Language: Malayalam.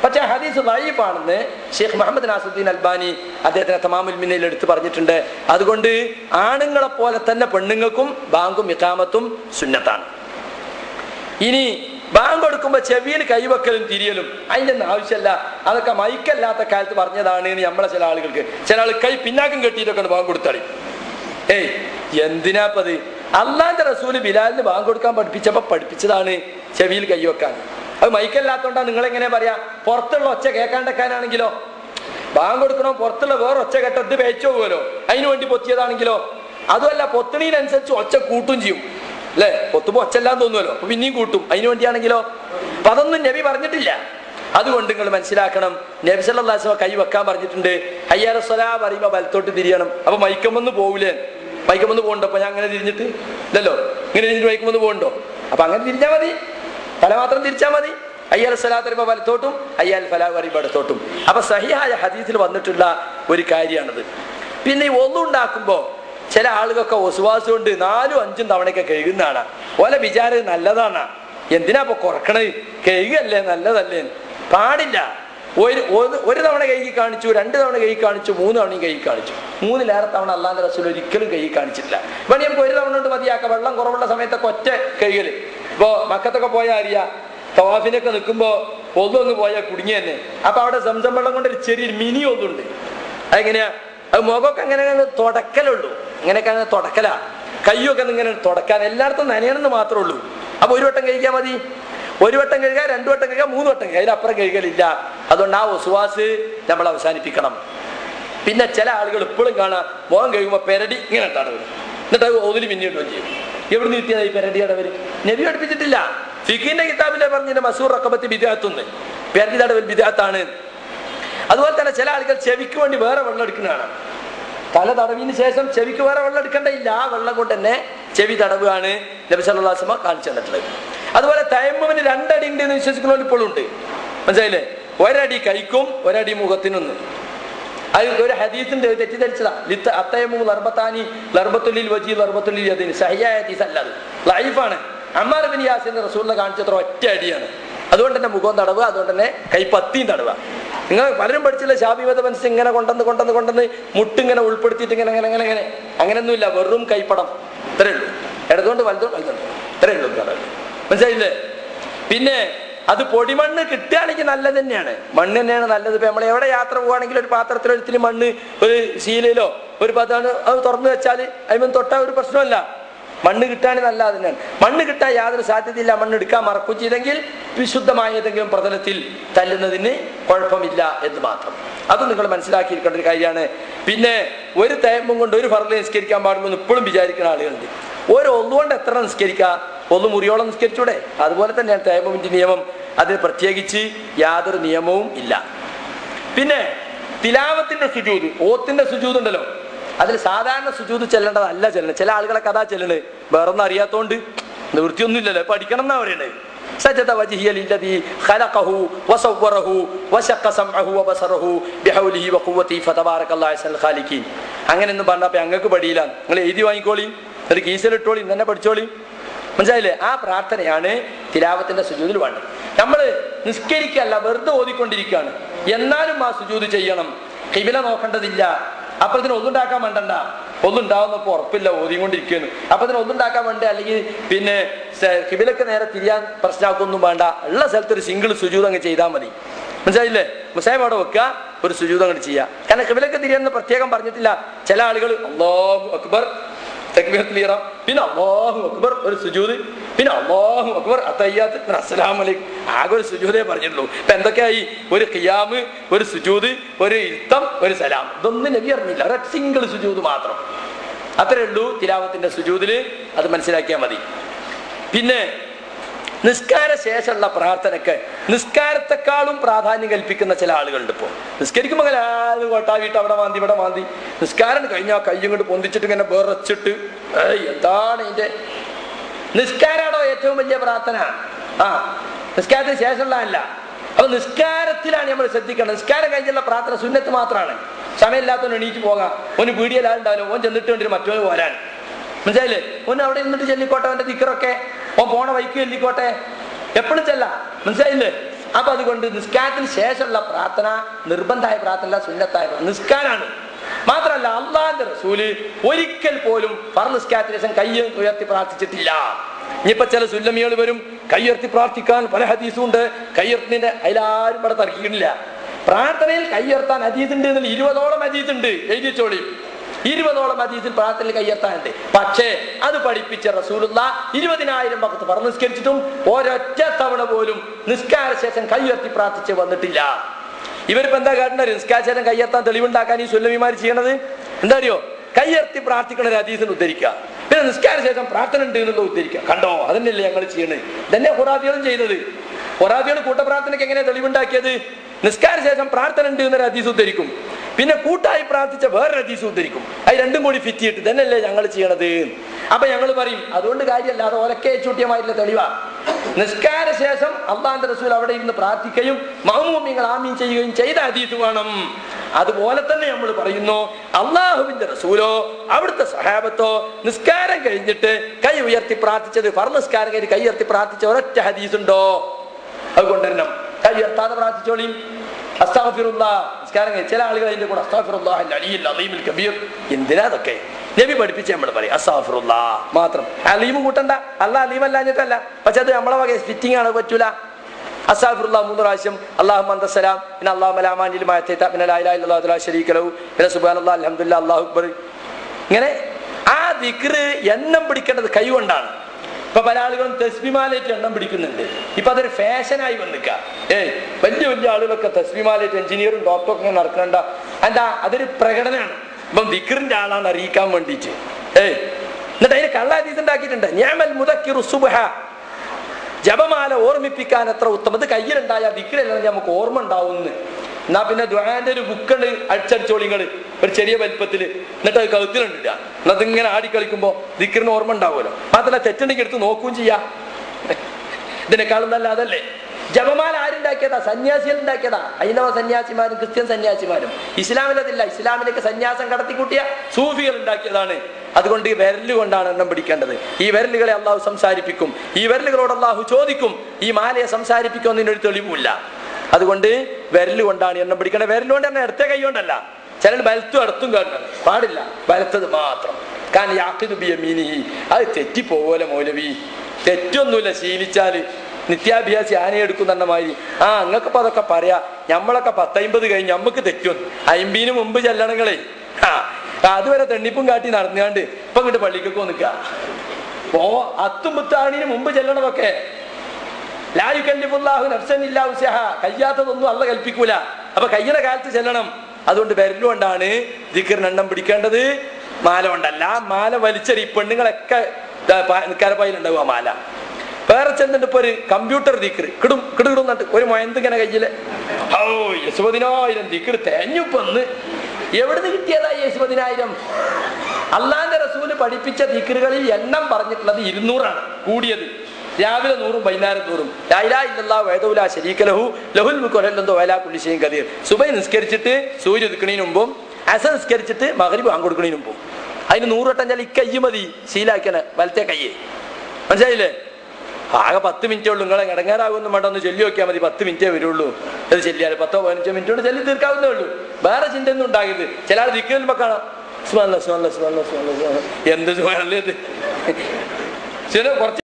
പക്ഷേ ഹദീസ് ദഈഫാണെന്ന് ഷെയ്ഖ് മുഹമ്മദ് നാസിറുദ്ദീൻ അൽബാനി അദ്ദേഹത്തിന് തമാമുൽ മിന്നയിൽ എടുത്തു പറഞ്ഞിട്ടുണ്ട്. അതുകൊണ്ട് ആണുങ്ങളെ പോലെ തന്നെ പെണ്ണുങ്ങൾക്കും ബാങ്കും ഇഖാമത്തും സുന്നത്താണ്. ഇനി ബാങ്ക് കൊടുക്കുമ്പോൾ ചെവിയിൽ കൈവെക്കലും തിരിയലും അതിൻ്റെ ഒന്നും ആവശ്യമല്ല. അതൊക്കെ മൈക്കല്ലാത്ത കാലത്ത് പറഞ്ഞതാണ് എന്ന് നമ്മളെ ചില ആളുകൾക്ക്. ചില ആൾ കൈ പിന്നാക്കം കെട്ടിയിട്ടൊക്കെ ബാങ്ക് കൊടുത്താളി. ഏയ് എന്തിനാപ്പത്? അള്ളാന്റെ റസൂല് ബിലാലിന് ബാങ്ക് കൊടുക്കാൻ പഠിപ്പിച്ചതാണ് ചെവിയിൽ കൈവെക്കാൻ. അത് മൈക്കല്ലാത്തോണ്ടാ. നിങ്ങളെങ്ങനെ പറയാ? പുറത്തുള്ള ഒച്ച കേൾക്കാണ്ടിരിക്കാനാണെങ്കിലോ, ബാങ്ക് കൊടുക്കണോ പുറത്തുള്ള വേറെ ഒച്ച കേട്ടത് പേച്ചു പോകുമല്ലോ, അതിനു വേണ്ടി പൊത്തിയതാണെങ്കിലോ. അതുമല്ല, പൊത്തണീനനുസരിച്ച് ഒച്ച കൂട്ടും ചെയ്യും അല്ലേ? പൊത്തുമ്പോ ഒച്ചെല്ലാം തോന്നുമല്ലോ, അപ്പൊ പിന്നെയും കൂട്ടും. അതിനു വേണ്ടിയാണെങ്കിലോ? അപ്പൊ അതൊന്നും നബി പറഞ്ഞിട്ടില്ല. അതുകൊണ്ട് നിങ്ങൾ മനസ്സിലാക്കണം, നബി സല്ലല്ലാഹു അലൈഹി വസല്ലം കൈ വെക്കാൻ പറഞ്ഞിട്ടുണ്ട്. ഹയ്യ അലസ് സ്വലാ പറയുമ്പോ വലത്തോട്ട് തിരിയണം. അപ്പൊ മൈക്കമെന്ന് പോകൂലേ? മൈക്കമെന്ന് പോകണ്ടോ? അപ്പൊ ഞാൻ അങ്ങനെ തിരിഞ്ഞിട്ട് ഇല്ലല്ലോ, ഇങ്ങനെ തിരിഞ്ഞിട്ട് മൈക്കമെന്ന് പോകണ്ടോ? അപ്പൊ അങ്ങനെ തിരിഞ്ഞാൽ മതി, തല മാത്രം തിരിച്ചാൽ മതി. അയ്യാൽ സ്വലാത്ത് പറയുമ്പോൾ വലത്തോട്ടും അയ്യാൽ ഫലാഹ് പറയുമ്പോൾ ഇടത്തോട്ടും. അപ്പൊ സഹിഹായ ഹദീസിൽ വന്നിട്ടുള്ള ഒരു കാര്യമാണത്. പിന്നെ ഈ ഒന്നു ഉണ്ടാക്കുമ്പോ ചില ആളുകൾക്ക് ഒസുവാസം കൊണ്ട് 4-5 തവണയൊക്കെ കഴുകുന്നതാണ്. ഓലെ വിചാരം നല്ലതാണ്. എന്തിനാ ഇപ്പൊ കുറക്കണത്? കഴുകല്ലേ, നല്ലതല്ലേ? പാടില്ല. ഒരു തവണ കഴുകി കാണിച്ചു, 2 തവണ കഴുകി കാണിച്ചു, 3 തവണയും കഴുകി കാണിച്ചു. 3-ലേറെ തവണ അള്ളാന്റെ റസൂൽ ഒരിക്കലും കഴുകി കാണിച്ചിട്ടില്ല. ഇപ്പൊ നമുക്ക് 1 തവണ കൊണ്ട് മതിയാക്കാം. വെള്ളം കുറവുള്ള സമയത്തൊക്കെ ഒറ്റ കഴുകല്. ഇപ്പൊ മക്കത്തൊക്കെ പോയാൽ അറിയാം, തവാഫിനൊക്കെ നിൽക്കുമ്പോ ഒന്നൊന്ന് പോയാൽ കുടുങ്ങി തന്നെ. അപ്പൊ അവിടെ സംസം വെള്ളം കൊണ്ട് ഒരു ചെറിയൊരു മിനി ഒന്നുണ്ട്. അതെങ്ങനെയാ? അത് മുഖമൊക്കെ അങ്ങനെ തുടക്കലുള്ളൂ, ഇങ്ങനെയൊക്കെ അങ്ങനെ തുടക്കലാ. കയ്യൊക്കെ ഇങ്ങനെ തുടക്കാൻ എല്ലായിടത്തും നനയണമെന്ന് മാത്രമേ ഉള്ളൂ. അപ്പൊ 1 വട്ടം കഴിക്കാൻ മതി. 1 വട്ടം കഴുകുക, 2 വട്ടം കഴുകുക, 3 വട്ടം കഴുകുക, അതിലപ്പുറം കഴുകലില്ല. അതുകൊണ്ട് ആ ഒസുവാസ് നമ്മൾ അവസാനിപ്പിക്കണം. പിന്നെ ചില ആളുകൾ ഇപ്പോഴും കാണാം, മുഖം കഴുകുമ്പോൾ പെരടി ഇങ്ങനെ തടവും, എന്നിട്ട് അത് ഓതിൽ പിന്നീടുകയും ചെയ്യും. എവിടുന്ന് കിട്ടിയത് ഈ പെരടി തടവൽ? നബി പഠിപ്പിച്ചിട്ടില്ല. ഫിഖിന്റെ കിതാബിലെ പറഞ്ഞിട്ട് മസൂർ റഖബത്തി ബിദ്അത്തുന്ന്, പെരടി തടവൽ ബിദ്അത്താണ്. അതുപോലെ തന്നെ ചില ആളുകൾ ചെവിക്ക് വേണ്ടി വേറെ വെള്ളം എടുക്കുന്നതാണ്. തല തടവിന് ശേഷം ചെവിക്ക് വേറെ വെള്ളം എടുക്കേണ്ടയില്ല. ആ വെള്ളം കൊണ്ട് തന്നെ ചെവി തടവുകയാണ് നബി സല്ലല്ലാഹു അലൈഹി വസല്ലം കാണിച്ചു തന്നിട്ടുള്ളത്. അതുപോലെ തയമ്മുമിന് 2 അടി ഉണ്ട് എന്ന് വിശ്വസിക്കുന്നവർ ഇപ്പോഴും ഉണ്ട്. മനസ്സിലായില്ലേ? 1 അടി കൈക്കും 1 അടി മുഖത്തിനൊന്ന്. അത് ഒരു ഹദീസിന്റെ തെറ്റിദ്ധരിച്ചതാ. സഹിയായ ഹദീസ് അല്ല, അത് ലൈഫാണ്. അമ്മാർ ബിൻ യാസിറിന്റെ റസൂലിനെ കാണിച്ചത്ര ഒറ്റ അടിയാണ്. അതുകൊണ്ട് തന്നെ മുഖം തടവുക, അതുകൊണ്ട് തന്നെ കൈ പത്തിയും തടവുക. നിങ്ങൾ പലരും പഠിച്ചില്ല, ശാബിമത മനസ്സ് ഇങ്ങനെ കൊണ്ടുവന്ന് മുട്ടിങ്ങനെ ഉൾപ്പെടുത്തിയിട്ട് ഇങ്ങനെ അങ്ങനെ അങ്ങനെ അങ്ങനെ അങ്ങനെയൊന്നുമില്ല. വെറും കൈപ്പടം ഇത്രേ ഉള്ളൂ. ഇടതുകൊണ്ട് വലുതുണ്ട് ഇത്രേ ഉള്ളൂ. മനസ്സിലായില്ലേ? പിന്നെ അത് പൊടിമണ്ണ് കിട്ടുകയാണെങ്കിൽ നല്ലത് തന്നെയാണ്, മണ്ണ് തന്നെയാണ് നല്ലത്. ഇപ്പൊ നമ്മൾ എവിടെ യാത്ര പോവുകയാണെങ്കിൽ ഒരു പാത്രത്തിലോ ഒരിത്തിരി മണ്ണ്, ഒരു ശീലയിലോ ഒരു പതാണ് അത് തുറന്നു വെച്ചാൽ അതിന് തൊട്ടാൽ ഒരു പ്രശ്നമല്ല. മണ്ണ് കിട്ടാനും നല്ല തന്നെയാണ്. മണ്ണ് കിട്ടാൻ യാതൊരു സാധ്യതയില്ല. മണ്ണ് എടുക്കാൻ മറക്കും ചെയ്തെങ്കിൽ വിശുദ്ധമായ ഏതെങ്കിലും പ്രതലത്തിൽ തല്ലുന്നതിന് കുഴപ്പമില്ല എന്ന് മാത്രം. അത് നിങ്ങൾ മനസ്സിലാക്കിയിരിക്കേണ്ട ഒരു കാര്യമാണ്. പിന്നെ ഒരു തയമ്പും കൊണ്ട് ഒരു ഫർള് നിസ്കരിക്കാൻ പാടുമെന്ന് ഇപ്പോഴും വിചാരിക്കുന്ന ആളുകളുണ്ട്. ഒരു ഒന്നുകൊണ്ട് എത്ര നിസ്കരിക്കാം? 1 മുറിയോളം നിസ്കരിച്ചൂടെ? അതുപോലെ തന്നെയാണ് തയമ്മുമിന്റെ നിയമം. അതിന് പ്രത്യേകിച്ച് യാതൊരു നിയമവും ഇല്ല. പിന്നെ തിലാവത്തിന്റെ സുജൂദ്, ഓത്തിന്റെ സുജൂദ് ഉണ്ടല്ലോ, അതിൽ സാധാരണ സുജൂദ് ചെല്ലേണ്ടതല്ല ചെല്ലണം. ചില ആളുകളൊക്കെ അതാ ചെല്ലണത്, വേറൊന്നും അറിയാത്തോണ്ട്. നിവൃത്തിയൊന്നും ഇല്ലല്ലോ, പഠിക്കണം എന്നാ പറയണത്. സജദ വജ്ഹിയ ലില്ലദീ ഖലഖഹു വസവ്വറഹു വശഖ സമഅഹു വബസറഹു ബിഹൗലിഹി വഖുവ്വതിഹി ഫതബാറകല്ലാഹു അഹ്സനുൽ ഖാലിഖീൻ. അങ്ങനെയൊന്നും പറഞ്ഞപ്പോൾ ഞങ്ങൾക്ക് പഠിയില്ല. നിങ്ങൾ എഴുതി വാങ്ങിക്കോളി, എന്നിട്ട് കീസിലിട്ടോളി, തന്നെ പഠിച്ചോളി. മനസ്സിലായില്ലേ? ആ പ്രാർത്ഥനയാണ് തിലാവത്തിന്റെ സുജൂദിൽ വേണ്ടത്. നമ്മൾ നിസ്കരിക്കല്ല, വെറുതെ ഓതിക്കൊണ്ടിരിക്കുകയാണ്, എന്നാലും ആ സുജൂദ് ചെയ്യണം. ഖിബില നോക്കേണ്ടതില്ല. അപ്പൊ ഇതിന് ഒന്നുണ്ടാക്കാൻ വേണ്ടണ്ട, ഒന്നുണ്ടാവുന്നപ്പോ ഉറപ്പില്ല, ഓതിക്കൊണ്ടിരിക്കുന്നു. അപ്പൊ ഇതിന് ഒന്നുണ്ടാക്കാൻ വേണ്ട, അല്ലെങ്കിൽ പിന്നെ ഖിബിലക്ക് നേരെ തിരിയാൻ പ്രശ്നമാക്കൊന്നും വേണ്ട. ഉള്ള സ്ഥലത്ത് ഒരു സിംഗിൾ സുജൂദ് അങ്ങ് ചെയ്താൽ മതി. മനസ്സിലായില്ലേ? മുസാഹിബ് അവിടെ വെക്കുക, ഒരു സുജൂദ് അങ്ങോട്ട് ചെയ്യുക. കാരണം ഖിബിലക്ക് തിരിയാന്ന് പ്രത്യേകം പറഞ്ഞിട്ടില്ല. ചില ആളുകൾ അല്ലാഹു അക്ബർ തക്ബീറത്തുൽ ഇഹ്റാം, പിന്നെ അല്ലാഹു അക്ബർ ഒരു സുജൂദ്, പിന്നെ അല്ലാഹു അക്ബർ അത്തഹിയ്യാത്ത്, അസ്സലാമു അലൈക്കും. ആകെ ഒരു സുജൂദേ പറഞ്ഞിട്ടുള്ളൂ. ഇപ്പൊ എന്തൊക്കെയായി? ഒരു ഖിയാമ്, ഒരു സുജൂദ്, ഒരു ഇരുത്തം, ഒരു സലാം. ഇതൊന്നും നബി അറിഞ്ഞില്ല. ഒരു സിംഗിൾ സുജൂദ് മാത്രം, അത്രേ ഉള്ളൂ തിലാവത്തിന്റെ സുജൂദില്. അത് മനസ്സിലാക്കിയാൽ മതി. പിന്നെ നിസ്കാര ശേഷമുള്ള പ്രാർത്ഥനയ്ക്ക് നിസ്കാരത്തെക്കാളും പ്രാധാന്യം കൽപ്പിക്കുന്ന ചില ആളുകളുണ്ട്. ഇപ്പോൾ നിസ്കരിക്കുമ്പോൾ അങ്ങനെ കൊട്ടാവിട്ട് അവിടെ മാന്തി ഇവിടെ മാന്തി, നിസ്കാരം കഴിഞ്ഞാൽ കയ്യും കൊണ്ട് പൊന്തിച്ചിട്ട് ഇങ്ങനെ വിറച്ചിട്ട്, എന്താണ് ഇതിന്റെ? നിസ്കാരാണോ ഏറ്റവും വലിയ പ്രാർത്ഥന? നിസ്കാരത്തിന് ശേഷമുള്ളതല്ല. അപ്പൊ നിസ്കാരത്തിലാണ് നമ്മൾ ശ്രദ്ധിക്കേണ്ടത്. നിസ്കാരം കഴിഞ്ഞുള്ള പ്രാർത്ഥന സുന്നത്ത് മാത്രമാണ്. സമയമില്ലാത്തവന് എണീറ്റ് പോകാം, ഓന് പീടിയലാണ്ടാലോ, ഓൻ ചെന്നിട്ട് വേണ്ടി മറ്റോന് പോരാൻ. മനസ്സിലായില്ലേ? ഓന് അവിടെ നിന്നിട്ട് ചെല്ലിക്കോട്ടെ, അവന്റെ ദിക്റൊക്കെ ഓൻ പോണ വൈക്ക് ചെല്ലിക്കോട്ടെ, എപ്പോഴും ചെല്ലാം. മനസ്സിലായില്ലേ? അപ്പൊ അതുകൊണ്ട് നിസ്കാരത്തിന് ശേഷമുള്ള പ്രാർത്ഥന നിർബന്ധമായ പ്രാർത്ഥന, സുന്നത്തായ നിസ്കാരാണ്. മാത്രമല്ല അള്ളാന്റെ റസൂല് ഒരിക്കൽ പോലും ഫർള് നിസ്കാരത്തിന് ശേഷം കൈ ഉയർത്തി പ്രാർത്ഥിച്ചിട്ടില്ല. ഇനിയിപ്പോ ചില സുല്ലമികൾ വരും, കൈയുയർത്തി പ്രാർത്ഥിക്കാൻ പല ഹദീസും ഉണ്ട്, കൈയുയർത്തിന്റെ അതിലാരും ഇവിടെ തർക്കിക്കുന്നില്ല. പ്രാർത്ഥനയിൽ കൈയുയർത്താൻ ഹദീസ് ഉണ്ട്, 20ഓളം ഹദീസ് ഉണ്ട്, എഴുതി വെച്ചോളി. 20ഓളം ഹദീസിൽ പ്രാർത്ഥനയിൽ കൈയുയർത്താനുണ്ട്. പക്ഷേ അത് പഠിപ്പിച്ച റസൂലുള്ള 20,000 വഖത്ത് ഫർള് നിസ്കരിച്ചിട്ടും ഒരൊറ്റ തവണ പോലും നിസ്കാര ശേഷം കൈയുയർത്തി പ്രാർത്ഥിച്ച് വന്നിട്ടില്ല. ഇവരിപ്പോ എന്താ കാട്ടുന്നത്? നിസ്കാര ശേഷം കൈയുയർത്താൻ തെളിവുണ്ടാക്കാൻ ഈ സുല്ലമിമാർ ചെയ്യണത് എന്താ അറിയോ? കൈയുയർത്തി പ്രാർത്ഥിക്കണ ഒരു ഹദീസിന് ഉദ്ധരിക്കുക, പിന്നെ നിസ്കാര ശേഷം പ്രാർത്ഥന ഉണ്ട് എന്നുള്ള ഉദ്ധരിക്കുക. കണ്ടോ, അതന്നെയല്ലേ ഞങ്ങൾ ചെയ്യണത്. ഇതന്നെ ഖുറാദികളും ചെയ്തത്. ഖുറാദികൾ കൂട്ടപ്രാർത്ഥനയ്ക്ക് എങ്ങനെ തെളിവുണ്ടാക്കിയത്? നിസ്കാര ശേഷം പ്രാർത്ഥന ഉണ്ട് എന്നൊരു ഹദീസ് ഉദ്ധരിക്കും, പിന്നെ കൂട്ടായി പ്രാർത്ഥിച്ച വേറൊരു ഹദീസ് ഉദ്ധരിക്കും. അത് രണ്ടും കൂടി ഫിറ്റ് ചെയ്തിട്ട് തന്നെയല്ലേ ഞങ്ങൾ ചെയ്യണത്. അപ്പൊ ഞങ്ങൾ പറയും അതുകൊണ്ട് കാര്യമല്ല, അത് ഒലക്കെ ചൂട്ടിയമായിട്ടുള്ള തെളിവാ. നിസ്കാര ശേഷം അള്ളാന്റെ റസൂൽ അവിടെ ഇരുന്ന് പ്രാർത്ഥിക്കുകയും മഅ്മൂമിങ്ങൾ ആമീൻ ചെയ്യുകയും ചെയ്ത ഹദീസ് വേണം. അതുപോലെ തന്നെ നമ്മൾ പറയുന്നു, അള്ളാഹുവിന്റെ റസൂലോ അവിടുത്തെ സഹാബത്തോ നിസ്കാരം കഴിഞ്ഞിട്ട് കൈ ഉയർത്തി പ്രാർത്ഥിച്ചത്, ഫർള് നിസ്കാരം കഴിഞ്ഞ് കൈ ഉയർത്തി പ്രാർത്ഥിച്ച ഒരൊറ്റ ഹദീസ് ഉണ്ടോ? അതുകൊണ്ടുവരണം. കൈ ഉയർത്താതെ പ്രാർത്ഥിച്ചോളിയും. അസ്തഗ്ഫിറുല്ലാഹ് നിസ്കാരം കഴിഞ്ഞ് ചില ആളുകൾ അതിന്റെ കൂടെ അസ്തഗ്ഫിറുല്ലാഹിൽ അലിയിൽ അലീമിൽ കബീർ. എന്തിനാ അതൊക്കെ? നബി പഠിപ്പിച്ച് നമ്മൾ പറയും അസ്തഗ്ഫിറുല്ലാഹ് മാത്രം. അലീം കൂട്ടണ്ട, അല്ലാഹ് അലീം അല്ലാഞ്ഞിട്ടല്ല, പക്ഷെ അത് നമ്മളെ വക ഫിറ്റിംഗ് ആണ്, പറ്റൂല. അസ്തഗ്ഫിറുല്ലാഹ് 3 പ്രാവശ്യം, അല്ലാഹുമ്മ അൻത സലാം, പിന്നെ അല്ലാഹുമ്മ ലാ മാനിഅ ലിമാ അതൈത, പിന്നെ ലാ ഇലാഹ ഇല്ലല്ലാഹു ലാ ശരീക ലഹു, പിന്നെ സുബ്ഹാനല്ലാഹ് അൽഹംദുലില്ലാഹ് അല്ലാഹു അക്ബർ. ഇങ്ങനെ ആ ദിക്റ് എണ്ണം പിടിക്കേണ്ടത് കൈ കൊണ്ടാണ്. ഇപ്പൊ പല ആളുകളും തസ്ബീമാലേറ്റ് എണ്ണം പിടിക്കുന്നുണ്ട്. ഇപ്പൊ അതൊരു ഫാഷനായി വന്നിക്ക. വലിയ വലിയ ആളുകളൊക്കെ തസ്ബീമാലേറ്റ് എഞ്ചിനീയറും ഡോക്ടറും ഒക്കെ നടക്കണ്ട. എന്താ? അതൊരു പ്രകടനമാണ്. ഇപ്പം ദിക്റിന്റെ ആളാണ് അറിയിക്കാൻ വേണ്ടിയിട്ട്. എന്നിട്ട് അതിന് കള്ള ഹദീസ് ഉണ്ടാക്കിയിട്ടുണ്ട്. നിഅമൽ മുദക്കിറു സുബ്ഹ, ജപമാല ഓർമ്മിപ്പിക്കാൻ എത്ര ഉത്തമം. ഇത് കയ്യിലുണ്ടായ ദിക്റെല്ലാം നമുക്ക് ഓർമ്മ ഉണ്ടാവുന്നു. എന്നാ പിന്നെ ദുആന്റെ ഒരു ബുക്കുണ്ട്, അടിച്ചടിച്ചോളിങ്ങള് ഒരു ചെറിയ വലിപ്പത്തില്, എന്നിട്ട് അത് കഴുത്തിലുണ്ടില്ല. എന്നിട്ട് ഇങ്ങനെ ആടിക്കളിക്കുമ്പോ ദിക്റിന് ഓർമ്മ ഉണ്ടാവുമല്ലോ. മാത്രമല്ല തെറ്റുണ്ടെങ്കിൽ എടുത്ത് നോക്കുകയും ചെയ്യാം. ഇതിനേക്കാളും നല്ല അതല്ലേ? ജപമാല ആരുണ്ടാക്കിയതാ? സന്യാസികൾ ഉണ്ടാക്കിയതാ. ഹൈന്ദവ സന്യാസിമാരും ക്രിസ്ത്യൻ സന്യാസിമാരും. ഇസ്ലാമിലതില്ല. ഇസ്ലാമിലേക്ക് സന്യാസം കടത്തിക്കൂട്ടിയ സൂഫികൾ ഉണ്ടാക്കിയതാണ്. അതുകൊണ്ട് ഈ വിരല് കൊണ്ടാണ് എണ്ണം പിടിക്കേണ്ടത്. ഈ വിരലുകളെ അള്ളാഹു സംസാരിപ്പിക്കും. ഈ വിരലുകളോട് അള്ളാഹു ചോദിക്കും, ഈ മാലയെ സംസാരിപ്പിക്കുമെന്നതിനൊരു തെളിവുമില്ല. അതുകൊണ്ട് വിരല് കൊണ്ടാണ് എണ്ണം പിടിക്കേണ്ടത്. വിരലുകൊണ്ട് തന്നെ ഇടത്തെ കൈ കൊണ്ടല്ല. ചിലർ വലത്തും അടുത്തും കാണണം പാടില്ല, വലത്തത് മാത്രം. കാരണം യാഖിദു ബിയമീനിഹി, അത് തെറ്റിപ്പോപോലെ മൗലവി. തെറ്റൊന്നുമില്ല, ശീലിച്ചാല്. നിത്യാഭ്യാസി ആനയെടുക്കുന്ന മാതിരി. അങ്ങക്കിപ്പോ അതൊക്കെ പറയാ. ഞമ്മളൊക്കെ 10-50 കഴിഞ്ഞ് നമ്മക്ക് തെറ്റും. 50-ന് മുമ്പ് ചെല്ലണങ്ങളെ. അതുവരെ തെണ്ണിപ്പും കാട്ടി നടന്നുകാണ്ട് ഇപ്പൊ ഇങ്ങോട്ട് പള്ളിക്കൊക്കെ നിൽക്കുക. ഓ 10-10 മുമ്പ് ചെല്ലണതൊക്കെ. ലാ യുകല്ലിഫുല്ലാഹു നഫ്സൻ ഇല്ലാ ഉസ്അഹാ, കഴിയാത്തതൊന്നും അള്ളാഹ് കൽപ്പിക്കൂല. അപ്പൊ കഴിയുന്ന കാലത്ത് ചെല്ലണം. അതുകൊണ്ട് വിരലുകൊണ്ടാണ് ദിക്റിന് എണ്ണം പിടിക്കേണ്ടത്, മാല കൊണ്ടല്ല. മാല വലിച്ചെറി. പെണ്ണുങ്ങളൊക്കെ നിക്കാരപ്പായിലുണ്ടാവുക മാല. വേറെ ചെന്നിട്ട് ഇപ്പൊ ഒരു കമ്പ്യൂട്ടർ ദിക്റ് കിടും കിടുകിടുന്നിട്ട് ഒരു മൊയന്തിങ്ങനെ കയ്യില് 70,000 ദിക്റ് തേഞ്ഞുപ്പന്ന്. എവിടുന്ന് കിട്ടിയതാ 70,000? അള്ളാന്റെ റസൂല് പഠിപ്പിച്ച ദിക്റുകളിൽ എണ്ണം പറഞ്ഞിട്ടുള്ളത് 200 കൂടിയത്. രാവിലെ 100, വൈകുന്നേരം 100. ലാ ഇലാഹ ഇല്ലല്ലാഹു വഹ്ദഹു ലാ ശരീക ലഹു ലഹുൽ മുൽക്കു വൽ ഹംദു വഅലാ കുല്ലി ഷൈഇൻ ഖദീർ. സുബഹി നിസ്കരിച്ചിട്ട് സൂര്യ ഉദിക്കുന്നതിന് മുമ്പും, അസർ നിസ്കരിച്ചിട്ട് മഗ്രിബ് ബാങ്ക് കൊടുക്കുന്നതിന് മുമ്പും. അതിന് 100 വട്ടം ഈ കയ്യ് മതി ശീലാക്കിയാണ്, വലത്തെ കയ്യ്. മനസ്സിലായില്ലേ? ആകെ 10 മിനിറ്റേ ഉള്ളൂ. നിങ്ങളെ ഇടങ്ങേറാകുമെന്നും വേണ്ട, ഒന്ന് ചൊല്ലി നോക്കിയാൽ മതി. 10 മിനിറ്റേ വരുള്ളൂ. അത് ചെല്ലിയാൽ 10-15 മിനിറ്റ് കൊണ്ട് ചെല്ലി തീർക്കാവുന്നേ ഉള്ളൂ. വേറെ ചിന്ത ഒന്നും ഉണ്ടാകരുത്. ചില ആൾ ദിക്റിൽ കാണാം എന്ത് സുബ്ഹാനല്ലാഹ് ചില കുറച്ച്